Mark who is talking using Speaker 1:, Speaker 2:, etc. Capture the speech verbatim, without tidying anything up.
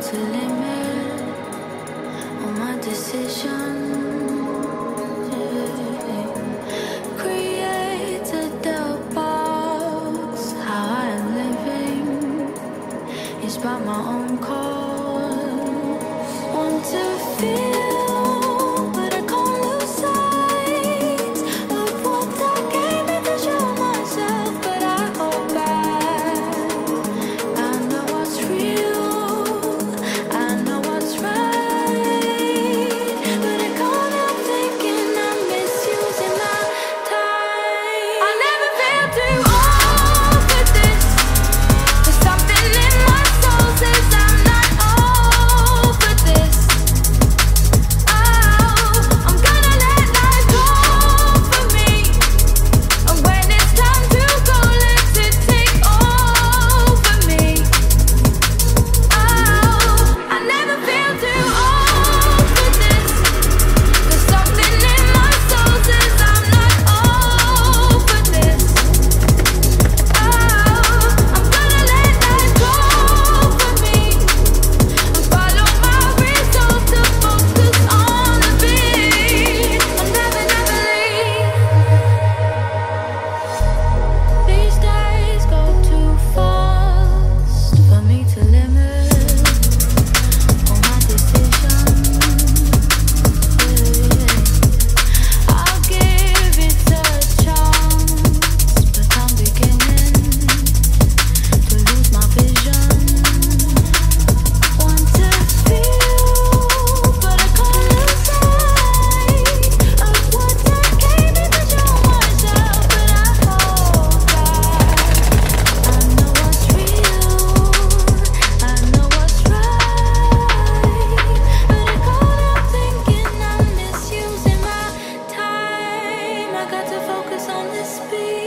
Speaker 1: to limit all my decisions. Create a doubt box. How I am living is by my own cause. Want to feel, but I can't lose sight of what I came here to show myself. But I hold back. I know what's real, I know what's right, but I can't help thinking I'm misusing my time. I never felt too old for this. There's something in my soul says I'm not over this. Oh, I'm gonna let life go for me. And when it's time to go, let it take over me. Oh, I never feel too old for this. There's something in my soul says I'm not over this. Oh, I'm gonna let that go for me and follow my resolve to focus on the beat and never, never leave. These days go too fast for me to limit all my decisions. I'll give it a chance, but I'm beginning to lose my vision. Want to feel, but I can't lose sight of what I came here to show myself. But I hold back. I know what's real, I know what's right, but I can't help thinking I'm misusing my time. I got to focus on this speed.